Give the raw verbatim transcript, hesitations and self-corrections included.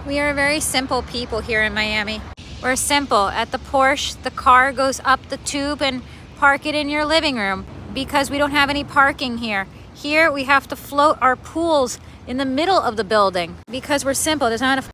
We are very simple people here in Miami. We're simple. At the Porsche, the car goes up the tube and park it in your living room because we don't have any parking here. Here we have to float our pools in the middle of the building because we're simple. There's not enough